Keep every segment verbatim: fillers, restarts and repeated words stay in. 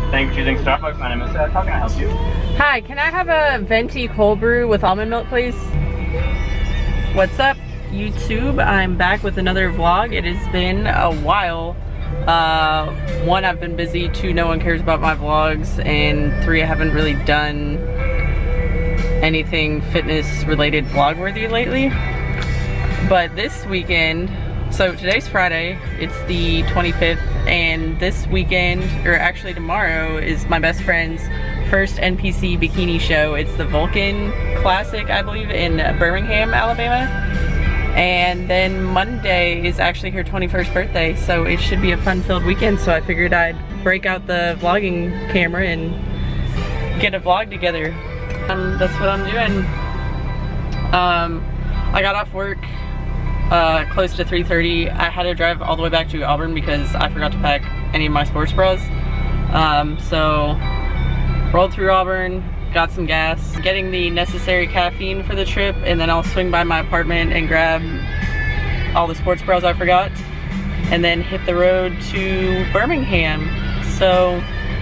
Thanks for choosing Starbucks. My name is Seth. How can I help you? Hi, can I have a venti cold brew with almond milk, please? What's up, YouTube? I'm back with another vlog. It has been a while. Uh, one, I've been busy. Two, no one cares about my vlogs. And three, I haven't really done anything fitness related vlog worthy lately. But this weekend, so today's Friday, it's the twenty-fifth, and this weekend, or actually tomorrow, is my best friend's first N P C Bikini show. It's the Vulcan Classic, I believe, in Birmingham, Alabama. And then Monday is actually her twenty-first birthday, so it should be a fun-filled weekend. So I figured I'd break out the vlogging camera and get a vlog together. Um, that's what I'm doing. Um, I got off work uh, close to three thirty. I had to drive all the way back to Auburn because I forgot to pack any of my sports bras. Um, so rolled through Auburn, got some gas, getting the necessary caffeine for the trip, and then I'll swing by my apartment and grab all the sports bras I forgot, and then hit the road to Birmingham. So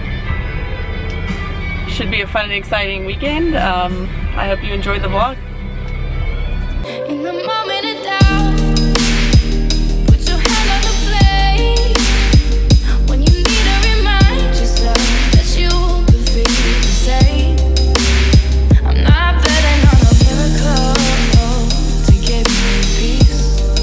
should be a fun and exciting weekend. Um, I hope you enjoy the vlog. In the moment of doubt, put your hand on the flame. When you need to remind yourself that you could feel the same. I'm not betting on a miracle to give me peace.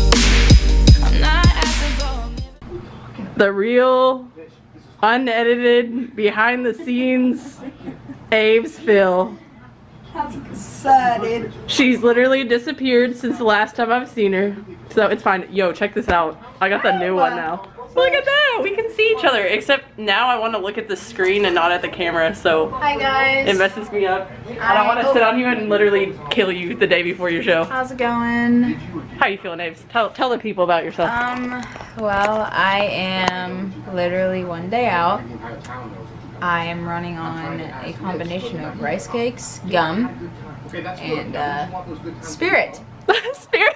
I'm not asking for a The real, unedited, behind the scenes Avery Phillip. How's it excited? She's literally disappeared since the last time I've seen her, so it's fine. Yo, check this out. I got the new one now. Look at that! We can see each other, except now I want to look at the screen and not at the camera, so Hi guys. it messes me up. And I want to sit on you and literally kill you the day before your show. How's it going? How are you feeling, Aves? Tell, tell the people about yourself. Um, well, I am literally one day out. I am running on a combination of rice cakes, gum, and uh, Spirit. Spirit!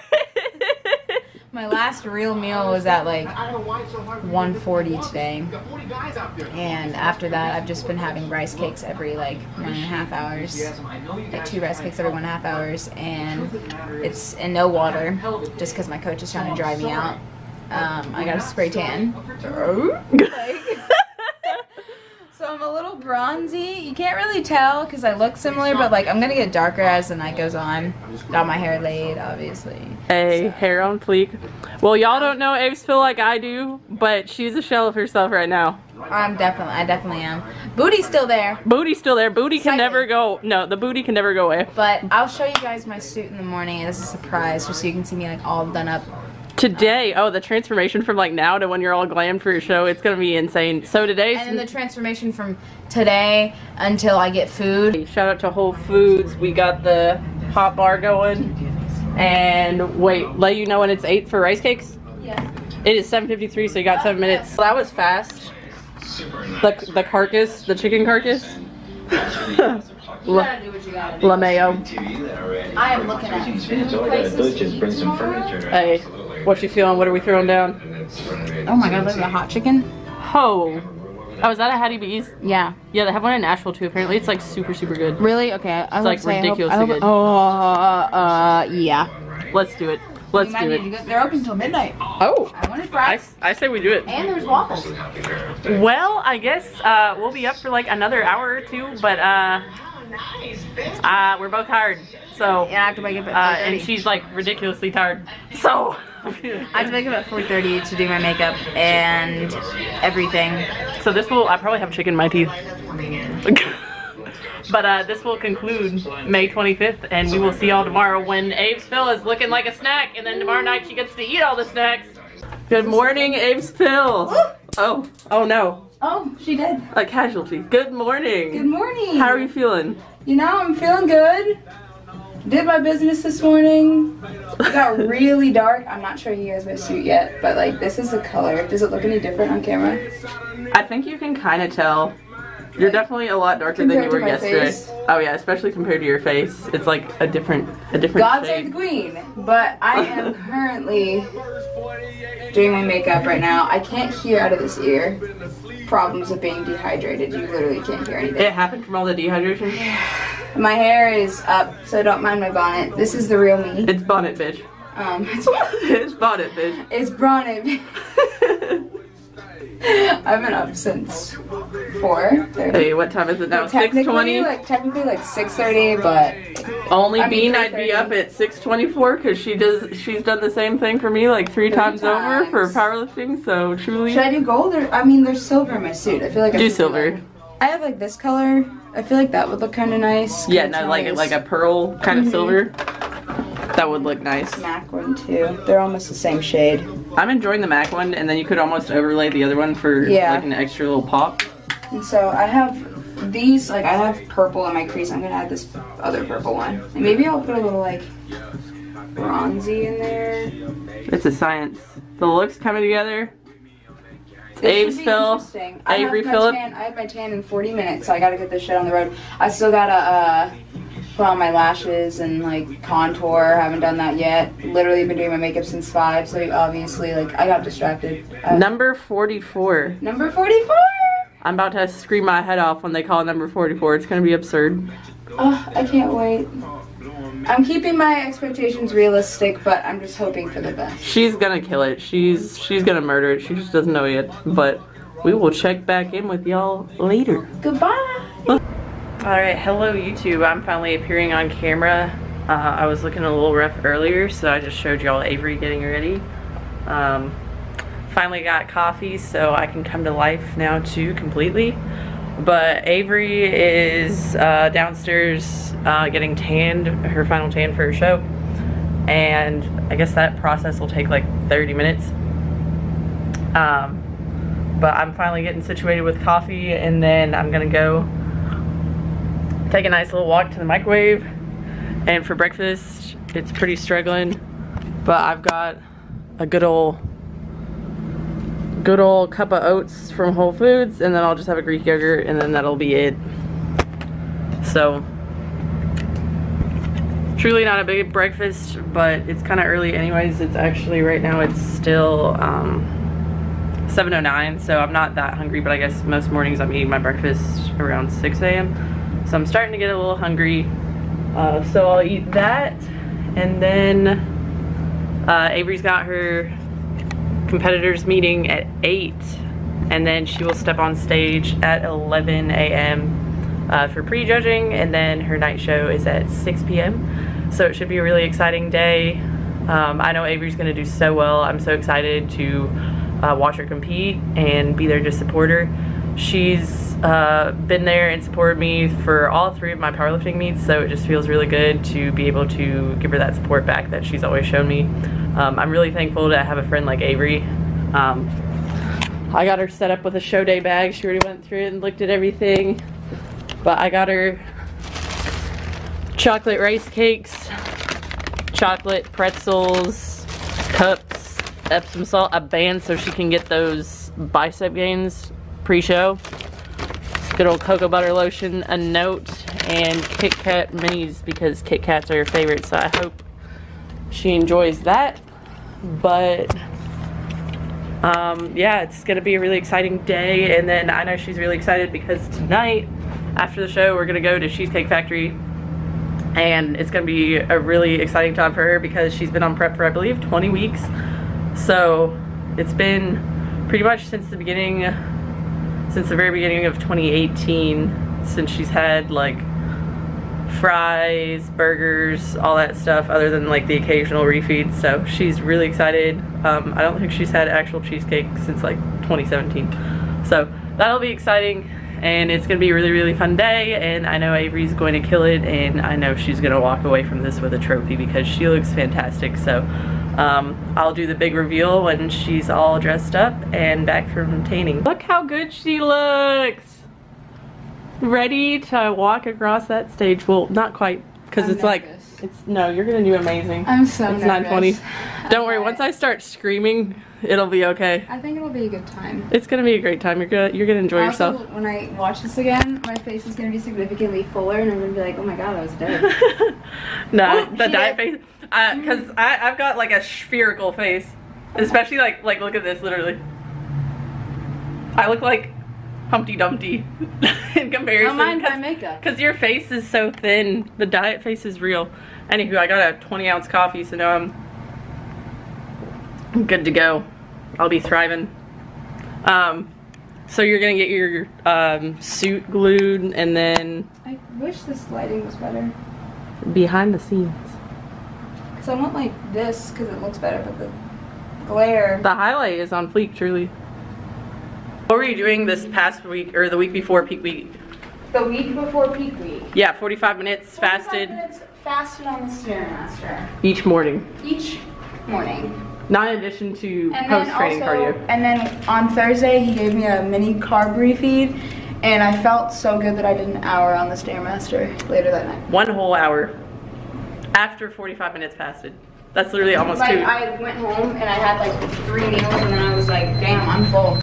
My last real meal was at like one forty today, and after that I've just been having rice cakes every like one and a half hours, like two rice cakes every one and a half hours, and it's in no water, just because my coach is trying to dry me out. Um, I got a spray tan. Like, so I'm a little bronzy. You can't really tell because I look similar, but like I'm gonna get darker as the night goes on. Got my hair laid, obviously. Hey, so. Hair on fleek. Well, y'all don't know Avery Phillip like I do, but she's a shell of herself right now. I'm definitely, I definitely am. Booty's still there. Booty's still there. Booty can Slightly. never go. No, the booty can never go away. But I'll show you guys my suit in the morning as a surprise, just so you can see me like all done up. Today, oh, the transformation from like now to when you're all glammed for your show, it's gonna be insane. So today's And then the transformation from today until I get food. Shout out to Whole Foods. We got the hot bar going. And wait, let you know when it's eight for rice cakes? Yeah. It is seven fifty-three, so you got seven minutes. That was fast. The, the carcass, the chicken carcass. You gotta do what you gotta do. LaMayo. I am looking at places. Hey, what you feeling? What are we throwing down? Oh my god, look at the hot chicken. Oh. Oh, is that a Hattie B's? Yeah. Yeah, they have one in Nashville too. Apparently it's like super, super good. Really? Okay. I It's like say, ridiculously I hope, I good. hope, oh, uh, yeah. Let's do it. Let's You do might it. need to go- They're open till midnight. Oh. I wanted I, fries. I say we do it. And there's waffles. Well, I guess uh, we'll be up for like another hour or two, but uh, uh, we're both tired. So, And I have to wake up at uh, four thirty. and she's like ridiculously tired. So, I have to wake up at four thirty to do my makeup and everything. so this will, I probably have chicken in my teeth. But uh, this will conclude May twenty-fifth, and we will see y'all tomorrow when Avery Phillip is looking like a snack, and then tomorrow night she gets to eat all the snacks. Good morning, Avery Phillip. Oh, oh no, Oh, she did. a casualty. Good morning. Good morning. How are you feeling? You know, I'm feeling good. Did my business this morning. It got really dark. I'm not showing you guys my suit yet, but like this is the color. Does it look any different on camera? I think you can kind of tell. You're Like, definitely a lot darker than you compared to were my yesterday. face. Oh yeah, especially compared to your face. It's like a different, a different God shade. save the queen. But I am currently doing my makeup right now. I can't hear out of this ear. Problems of being dehydrated. You literally can't hear anything. It happened from all the dehydration? My hair is up, so don't mind my bonnet. This is the real me. It's bonnet, bitch. Um, it's, It's bonnet, bitch. it's bonnet. I've been up since four thirty. Hey, what time is it now? Like, six technically, twenty? like technically like six thirty, but Only I mean, Bean, I'd be three thirty. up at six twenty-four because she does. She's done the same thing for me like three, Three times, over for times. powerlifting. So truly, should I do gold or I mean there's silver in my suit. I feel like I do should silver. like- I have like this color. I feel like that would look kind of nice. Yeah, It's no, not like as like a pearl kind of Mhm. silver. That would look nice. MAC one too. They're almost the same shade. I'm enjoying the MAC one, and then you could almost overlay the other one for Yeah. like an extra little pop. And so I have these, like I have purple in my crease. I'm gonna add this other purple one. And maybe I'll put a little like bronzy in there. It's a science. The looks coming together. It's This Abe's should be Phil, interesting. I Avery have my Phillip. tan- I have my tan in forty minutes, so I gotta get this shit on the road. I still gotta uh, put on my lashes and like contour. Haven't done that yet. Literally been doing my makeup since five, so obviously like I got distracted. Uh, Number forty-four. number forty-four. I'm about to scream my head off when they call number forty-four. It's gonna be absurd. Oh, I can't wait. I'm keeping my expectations realistic, but I'm just hoping for the best. She's gonna kill it. She's she's gonna murder it. She just doesn't know yet. But we will check back in with y'all later. Goodbye. Alright, hello YouTube. I'm finally appearing on camera. Uh, I was looking a little rough earlier, so I just showed y'all Avery getting ready. Um, finally got coffee, so I can come to life now too, completely. But Avery is uh, downstairs uh, getting tanned, her final tan for her show. And I guess that process will take like thirty minutes. Um, but I'm finally getting situated with coffee, and then I'm gonna go take a nice little walk to the microwave. And for breakfast, it's pretty struggling, but I've got a good old good old cup of oats from Whole Foods, and then I'll just have a Greek yogurt, and then that'll be it. So truly not a big breakfast, but it's kind of early anyways. It's actually right now it's still um, seven oh nine, so I'm not that hungry, but I guess most mornings I'm eating my breakfast around six A M So I'm starting to get a little hungry. Uh, so I'll eat that, and then uh, Avery's got her competitors meeting at eight, and then she will step on stage at eleven A M uh, for prejudging, and then her night show is at six P M So it should be a really exciting day. Um, I know Avery's gonna do so well. I'm so excited to uh, watch her compete and be there to support her. She's uh, been there and supported me for all three of my powerlifting meets, so it just feels really good to be able to give her that support back that she's always shown me. Um, I'm really thankful to have a friend like Avery. Um, I got her set up with a show day bag. She already went through it and looked at everything. But I got her chocolate rice cakes, chocolate pretzels, cups, Epsom salt, a band so she can get those bicep gains pre-show, good old cocoa butter lotion, a note, and Kit Kat minis because Kit Kats are her favorite, so I hope she enjoys that. But um, yeah, it's gonna be a really exciting day. And then I know she's really excited because tonight after the show we're gonna go to Cheesecake Factory, and it's gonna be a really exciting time for her because she's been on prep for I believe twenty weeks. So it's been pretty much since the beginning since the very beginning of twenty eighteen, since she's had like fries, burgers, all that stuff, other than like the occasional refeeds. So she's really excited. um, I don't think she's had actual cheesecake since like twenty seventeen, so that'll be exciting, and it's gonna be a really really fun day. And I know Avery's going to kill it, and I know she's gonna walk away from this with a trophy because she looks fantastic. So Um, I'll do the big reveal when she's all dressed up and back from tanning. Look how good she looks! Ready to walk across that stage. Well, not quite, because I'm it's like nervous. It's no, you're gonna do amazing. I'm so It's nervous. nine twenty. Don't worry, Okay. once I start screaming, it'll be okay. I think it'll be a good time. It's gonna be a great time. You're gonna you're gonna enjoy Also, yourself. when I watch this again, my face is gonna be significantly fuller, and I'm gonna be like, oh my god, I was dead. No, Oh, the shit. diet face. Uh, Cause I I've got like a spherical face, especially like like look at this literally. I look like Humpty Dumpty in comparison. Don't mind my cause, makeup. Cause your face is so thin. The diet face is real. Anywho, I got a twenty ounce coffee, so now I'm I'm good to go. I'll be thriving. Um, so you're gonna get your um, suit glued, and then I wish this lighting was better. behind the scenes. Cause I want like this, cause it looks better, but the glare. The highlight is on fleek, truly. What were you doing this past week, or the week before peak week? The week before peak week. Yeah, forty-five minutes forty-five fasted minutes fasted on the Stairmaster each morning. each morning. Not in addition to And then post-training also, cardio. and then on Thursday he gave me a mini carb refeed, and I felt so good that I did an hour on the Stairmaster later that night. One whole hour after forty-five minutes fasted. That's literally almost Like two. I went home and I had like three meals, and then I was like, damn, I'm full.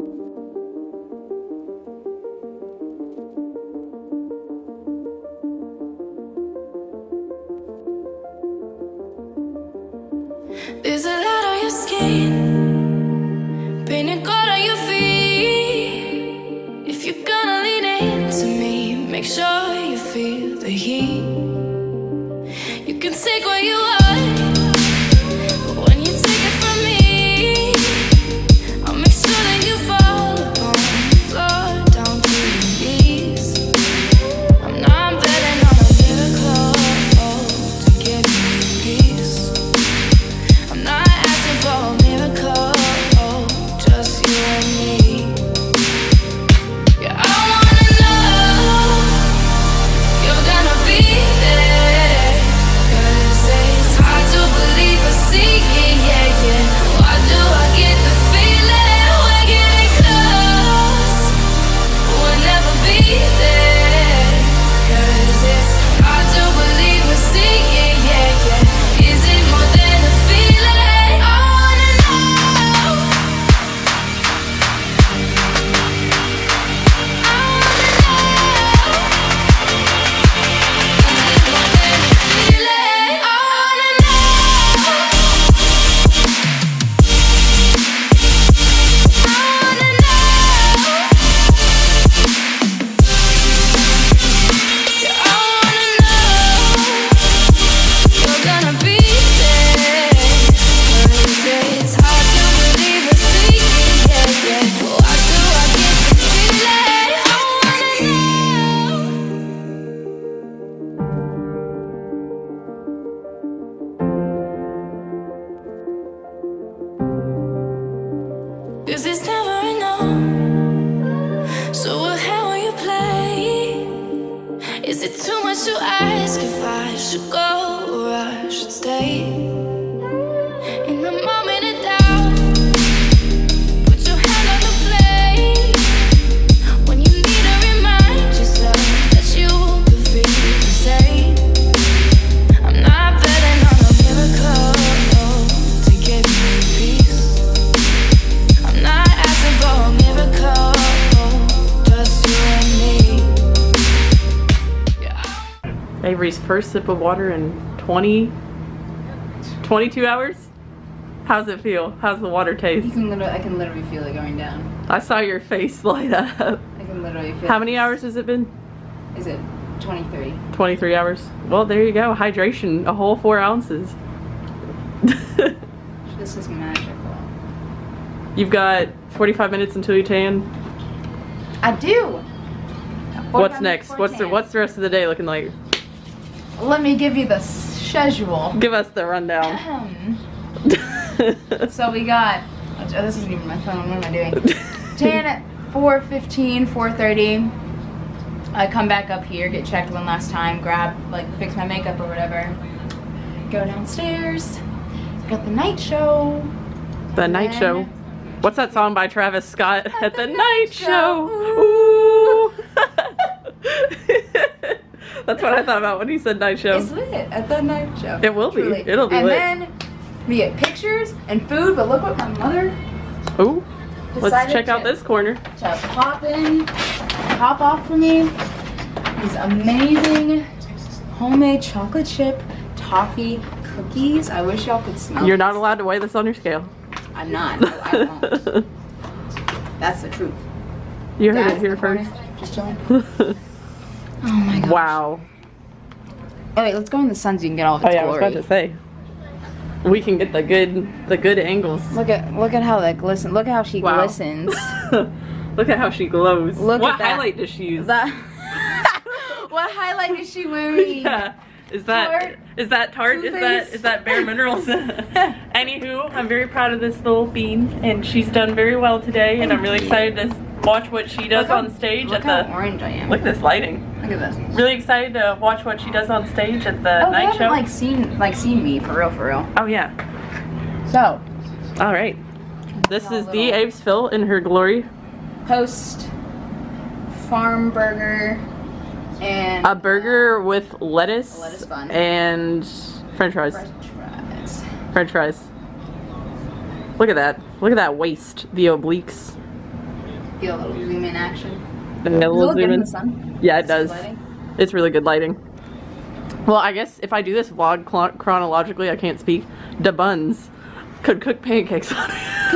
There's a lot on your skin, painted gold on your feet. If you're gonna lean into me, make sure you feel the heat. You can take what you want, but when you take it from me, I'll make sure that you fall upon the floor, down to your knees. I'm not betting on a miracle to give me peace. I'm not asking for a miracle, just you and me. Yeah, I wanna know if you're gonna be there, 'cause it's hard to believe I see it, yeah, yeah. Why do I get the feeling we're getting close? We'll never be there, 'cause it's hard to believe I see it, yeah, yeah. Is it more than a feeling? I wanna know. I wanna know. Is it more than a feeling? I wanna know. I wanna know. Yeah, I wanna know. You're gonna be there, 'cause it's hard to believe it's secret, yeah, yeah. Why do I get the feeling? I wanna know. 'Cause it's never enough. So what how will you play? Is it too much to ask if I should go or I should stay? In the moment of doubt, put your hand on the flame. When you need to remind yourself that you could feel the same. I'm not betting on a miracle to give me peace. I'm not asking for a miracle, just you and me. Yeah. Avery's first sip of water in twenty, twenty-two hours? How's it feel? How's the water You taste? can literally, I can literally feel it going down. I saw your face light up. I can literally feel. How many hours has it been? Is it twenty-three? twenty-three hours. Well, there you go. Hydration, a whole four ounces. This is magical. You've got forty-five minutes until you tan. I do. What's next? What's the what's the rest of the day looking like? Let me give you the schedule. Give us the rundown. So we got, oh, this isn't even my phone, what am I doing? Tan at four fifteen, four thirty. I come back up here, get checked one last time, grab, like, fix my makeup or whatever. Go downstairs. Got the night show. The night then- show. What's that song by Travis Scott? At, the, the night, night show. show. Ooh. That's what I thought about when he said night show. It's lit at the night show. It will Truly. be. It'll be and lit. And then we get pictures and food, but look what my mother Ooh. Let's decided check out to- this corner. to pop in, pop off for me. These amazing homemade chocolate chip toffee cookies. I wish y'all could smell. You're these. not allowed to weigh this on your scale. I'm not. No, I won't. That's the truth. You heard Dad's it here in the corner, first. just chilling. Oh my god. Wow. Oh wait, let's go in the sun so you can get all of its Oh yeah, I was glory. about to say. We can get the good, the good angles. Look at look at how that glisten. Look at how she Wow. glistens. Look at how she glows. Look what at that. highlight does she use? That. What highlight is she wearing? Yeah. Is that Tarte? is that Tarte? Is that Toothpaste? is that Bare Minerals? Anywho, I'm very proud of this little bean, and she's done very well today, and I'm really excited to watch what she does Look how- on stage Look at how the. orange I am. Look at this lighting. Look at this. Really excited to watch what she does on stage at the Oh, they night haven't show. like seen like seen me for real, for real. Oh yeah. So All right. This Got a is the little- Aves Phil in her glory. post farm burger and A burger with lettuce, A lettuce bun. and French fries. French fries. French fries. Look at that. Look at that waist. The obliques. Get a little zoom in action. And a Does it little look good zoom in in. the sun? Yeah, it Is good does. lighting? It's really good lighting. Well, I guess if I do this vlog chron- chronologically, I can't speak. Da buns could cook pancakes on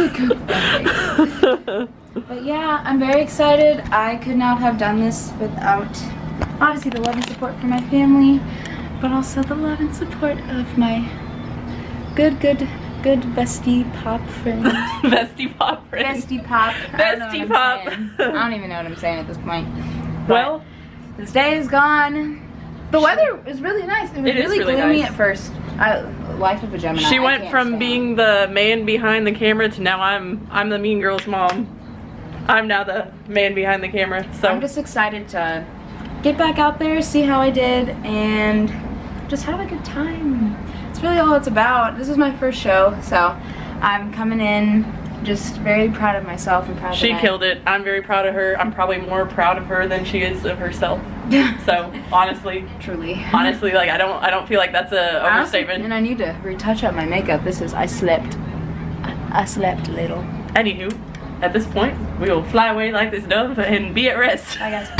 it. But yeah, I'm very excited. I could not have done this without obviously the love and support from my family, but also the love and support of my good, good, good bestie pop friend. Bestie pop friend. Bestie pop. I don't know Bestie what I'm pop. saying. I don't even know what I'm saying at this point. But Well, this day is gone. The weather is really nice. It was It is really, really gloomy nice. at first. I, life of a Gemini. she I went can't from stand. being the man behind the camera to now I'm I'm the mean girl's mom. I'm now the man behind the camera. So I'm just excited to get back out there, see how I did, and just have a good time. It's really all it's about. This is my first show, so I'm coming in just very proud of myself and proud she that killed it. I'm very proud of her. I'm probably more proud of her than she is of herself. So honestly, I, truly. honestly, like I don't I don't feel like that's a I also- overstatement. and I need to retouch up my makeup. This is I slept. I slept a little. Anywho, at this point, we will fly away like this dove and be at rest. Bye guys.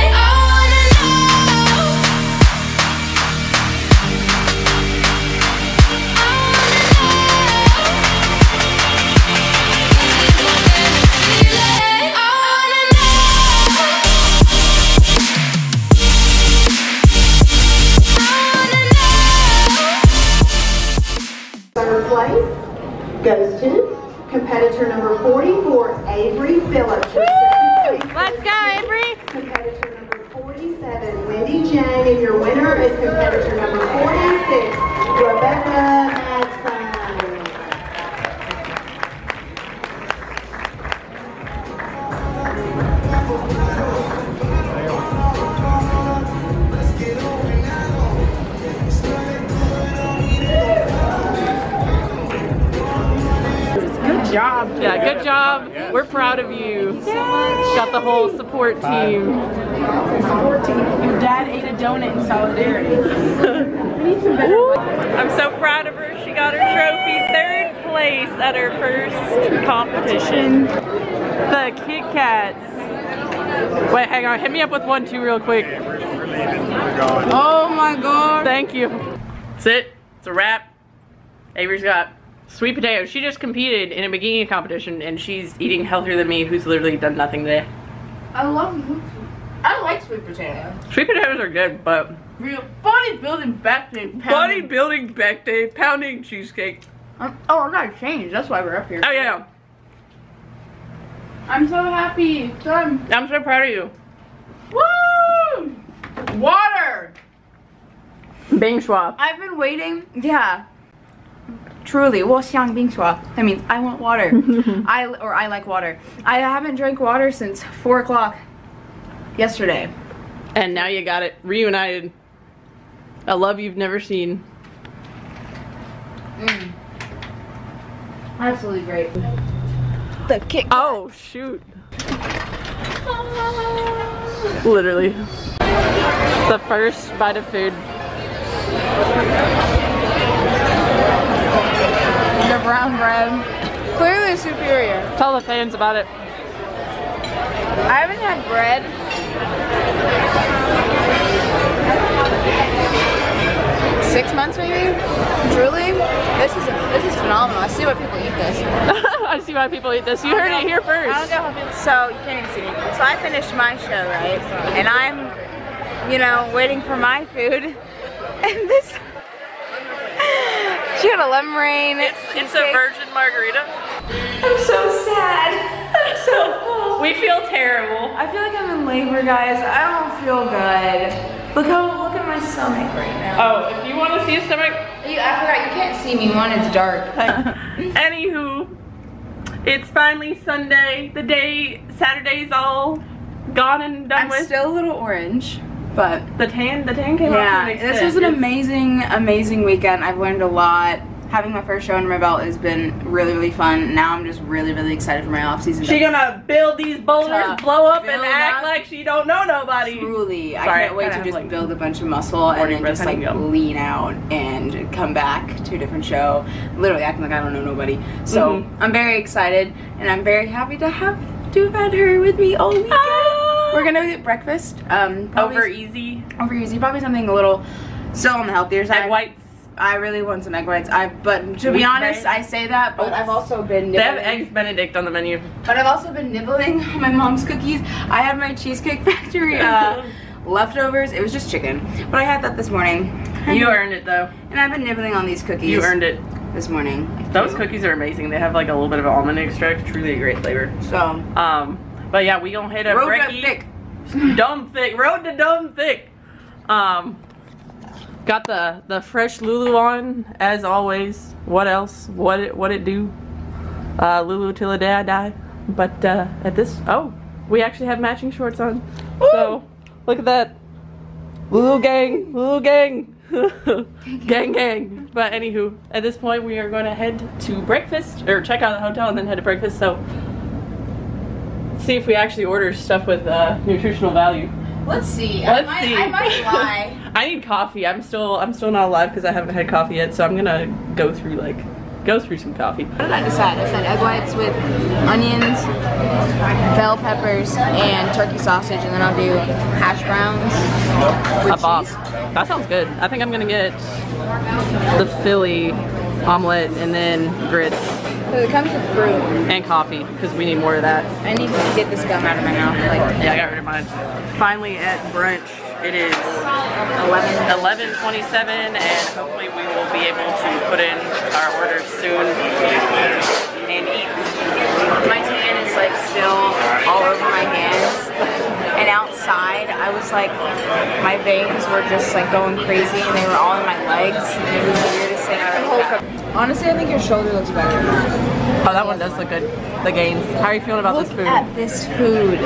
Third place goes to competitor number forty-four, Avery Phillip. Let's go, Avery! Competitor number forty-seven, Wendy Jane, and your winner is competitor number forty-six, Rebecca Madsen. Good job. Yeah, good job. We're proud of you. Got the whole support team. Support team. Your dad ate a donut in solidarity. I'm so proud of her. She got her trophy, third place at her first competition. The Kit Kats. Wait, hang on. Hit me up with one, two, real quick. Oh my god. Thank you. That's it. It's a wrap. Avery's got sweet potato. She just competed in a bikini competition, and she's eating healthier than me, who's literally done nothing today. I love I like sweet potato. Sweet potatoes are good, but Real bodybuilding back day. bodybuilding back day, pounding cheesecake. Um, oh, I gotta change. That's why we're up here. Oh yeah, I'm so happy. Done. I'm so proud of you. Woo! Water. Bing Schwa. I've been waiting. Yeah. Truly, 我想冰水. I mean, I want water. I or I like water. I haven't drank water since four o'clock yesterday. And now you got it reunited. A love you've never seen. Mm. Absolutely great. The kick. Oh shoot. Literally. The first bite of food. The brown bread, clearly superior. Tell the fans about it. I haven't had bread six months maybe. Truly, this is this is phenomenal. I see why people eat this. I see why people eat this. You heard it here first. I don't know how people. So you can't even see me. So I finished my show, right? And I'm, you know, waiting for my food. And this. She got a lemon rain. It's it's a virgin margarita. I'm so sad. I'm so full. We feel terrible. I feel like I'm in labor, guys. I don't feel good. Look how look at my stomach right now. Oh, if you want to see a stomach. You, I forgot you can't see me. One, it's dark. Anywho, it's finally Sunday. The day Saturday's all gone and done I'm with. still a little orange, but The tan, the tan came off. yeah, this was an amazing, amazing weekend. I've learned a lot. Having my first show under my belt has been really, really fun. Now I'm just really, really excited for my off season. She gonna build these boulders, To blow up, and build act up. like she don't know nobody. Truly, I Sorry, can't wait I to have, just like, build a bunch of muscle and morning then breath, just I like need to go. lean out and come back to a different show. Literally acting like I don't know nobody. So Mhm. I'm very excited and I'm very happy to have to have had her with me all weekend. Ah. We're gonna get breakfast. Um, probably- Over easy. over easy. Probably something a little still on the healthier side. Egg whites. I really want some egg whites. I but to be Wheat honest, bread. I say that, but Oh. I've also been They have nibbling. eggs Benedict on the menu. But I've also been nibbling on my mom's cookies. I had my Cheesecake Factory uh, leftovers. It was just chicken, but I had that this morning. You earned it though. And I've been nibbling on these cookies. You earned it. this morning. Those cookies are amazing. They have like a little bit of almond extract. Truly a great flavor. So Um, but yeah, we gonna hit a road brekkie. thick. Dumb thick. Road to dumb thick. Um, got the the fresh Lulu on as always. What else? What it what it do? Uh, Lulu till the day I die. But uh, at this, oh, we actually have matching shorts on. So look at that. Lulu gang, Lulu gang. gang gang. But anywho, at this point we are going to head to breakfast or check out the hotel and then head to breakfast. So see if we actually order stuff with uh, nutritional value. Let's see. Let's I might, see. I might lie. I need coffee. I'm still I'm still not alive because I haven't had coffee yet. So I'm gonna go through like go through some coffee. What did I decide? I said egg whites with onions, bell peppers, and turkey sausage, and then I'll do hash browns with A bob. cheese. That sounds good. I think I'm gonna get the Philly omelet and then grits So it comes with fruit. and coffee because we need more of that. I need to get this gum out of my mouth. Like Yeah, I got rid of mine. Finally at brunch. It is eleven twenty-seven and hopefully we will be able to put in our orders soon and eat. my tan is like still all over my hands, and outside I was like, my veins were just like going crazy, and they were all in my legs. And it was the weirdest thing I've ever done. Honestly, I think your shoulder looks better. Oh, that one does look good. The gains. How are you feeling about Look this food? at this food.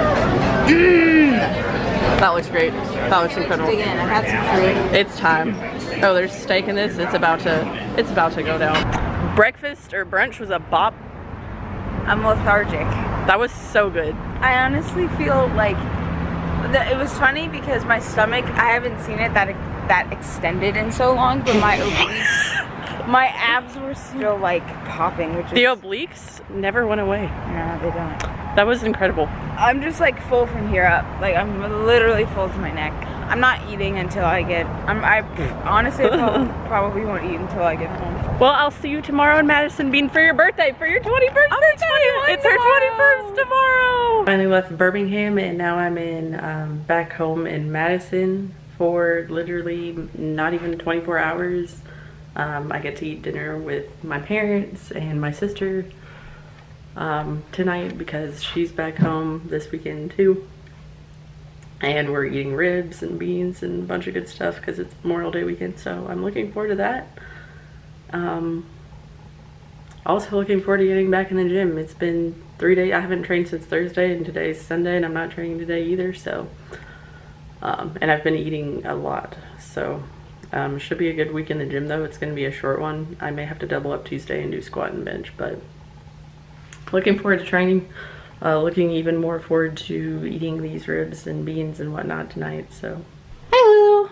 That looks great. That looks incredible. Dig in. I've had some fruit. It's time. Oh, there's steak in this. It's about to it's about to go down. Breakfast or brunch was a bop. I'm lethargic. That was so good. I honestly feel like the, it was funny because my stomach, I haven't seen it that that extended in so long, but my obliques, my abs were still like popping, which is The obliques never went away. no, they don't. That was incredible. I'm just like full from here up. Like I'm literally full to my neck. I'm not eating until I get. I'm. I honestly probably, probably won't eat until I get home. Well, I'll see you tomorrow in Madison Bean for your birthday, for your twenty-first I'll be birthday. twenty-one It's her tomorrow. twenty-first tomorrow. Finally left Birmingham and now I'm in um, back home in Madison for literally not even twenty-four hours. Um, I get to eat dinner with my parents and my sister um, tonight because she's back home this weekend too. And we're eating ribs and beans and a bunch of good stuff because it's Memorial Day weekend, so I'm looking forward to that. Um, also looking forward to getting back in the gym. It's been three days. I haven't trained since Thursday and today's Sunday and I'm not training today either, so. Um, and I've been eating a lot, so um, should be a good week in the gym though. It's going to be a short one. I may have to double up Tuesday and do squat and bench, but looking forward to training. uh, looking even more forward to eating these ribs and beans and whatnot tonight. So, hi Lulu.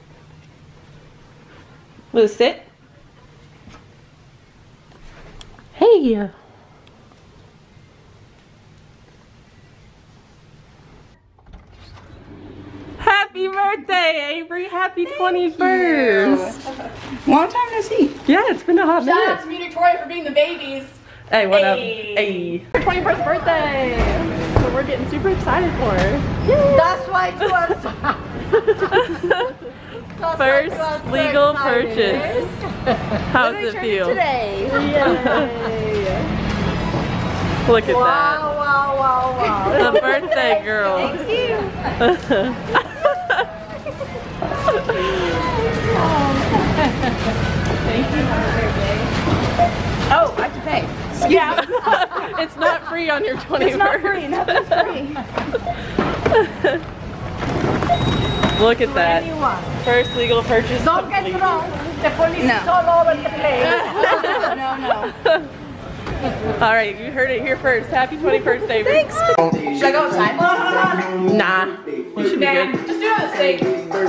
Lulu, sit. Hey. Happy birthday, Avery! Happy twenty-first! Long time no see. Yeah, it's been a hot Shout out minute. to me, Victoria, for being the babies. Hey, what Hey. up? Hey. Her twenty-first birthday! So we're getting super excited for her. That's why you are so First legal purchase. How's it feel? Today. Look at Wow, wow, wow, wow. that. The birthday girl. Thank you. Thank you. Happy birthday. Oh, I have to pay. Yeah. It's not free on your twenty-first. It's not free. Nothing's free. Look at that. First legal purchase. Don't get complete. wrong. The police is all over the place. No, no. All right, you heard it here first. Happy twenty-first, Avery. Thanks. Should I go outside? Nah. You should be good. Just do it on the steak.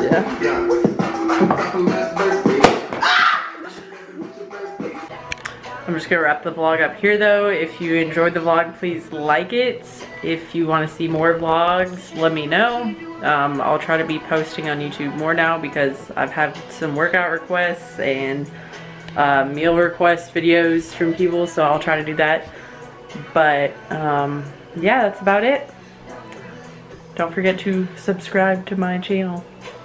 I'm just gonna wrap the vlog up here though. If you enjoyed the vlog, please like it. If you want to see more vlogs, let me know. Um, I'll try to be posting on YouTube more now because I've had some workout requests and uh, meal request videos from people, so I'll try to do that. But um, yeah, that's about it. Don't forget to subscribe to my channel.